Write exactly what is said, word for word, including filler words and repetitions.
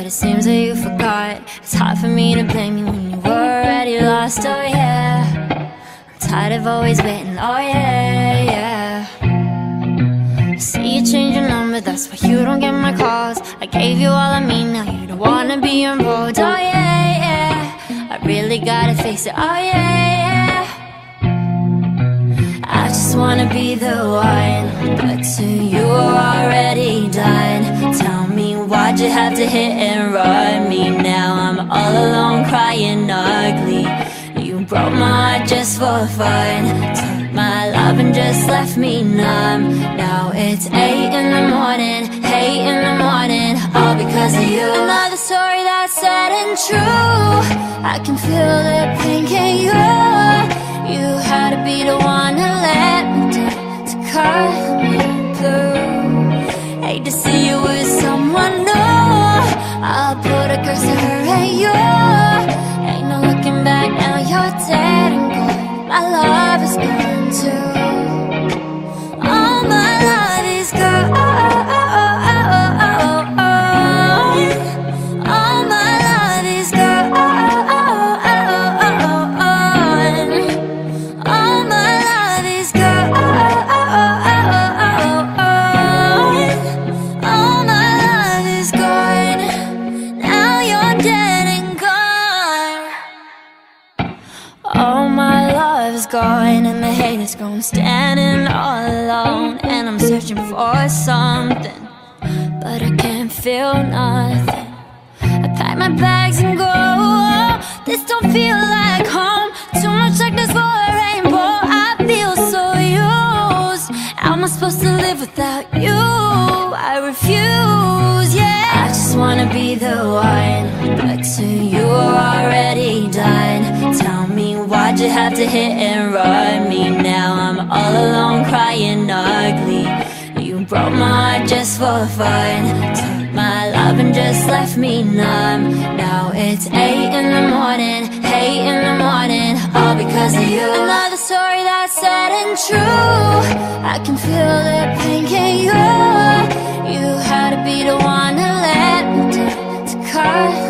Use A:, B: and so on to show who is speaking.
A: but it seems that you forgot. It's hard for me to blame you when you were already lost, oh yeah. I'm tired of always waiting, oh yeah, yeah. I see you change your number, that's why you don't get my calls. I gave you all of me, now you don't wanna be involved, oh yeah, yeah. I really gotta face it, oh yeah, yeah. I just wanna be the one, but to you are already done. Tell me, why'd you have to hit and run me? Now I'm all alone crying ugly. You broke my heart just for fun, took my love and just left me numb. Now it's eight in the morning, eight in the morning, all because of you. Another story that's sad and true. I can feel the pain, can you? You had to be the one to let me down, to cut me through. Hate to see you with someone new. I'll put a curse on her and you. Ain't no looking back, now you're dead and gone. My love is gone too. All my love is gone. All my love is gone. All my love is gone. All my love is gone. Now you're dead and gone. All my love is gone, and the hate is gone. Standing all alone, and I'm searching for something, but I can't feel nothing. I pack my bags and go. This don't feel like home. Too much darkness for a rainbow. I feel so used. How am I supposed to live without you? I refuse, yeah. I just wanna be the one, but to you are already done. Tell me, why'd you have to hit and run me? Now I'm all alone crying ugly. You broke my heart just for fun, took my love and just left me numb. Now it's eight in the morning, eight in the morning, all because of you. Another story that's sad and true. I can feel the pain, can you? You had to be the one to let me down, to cut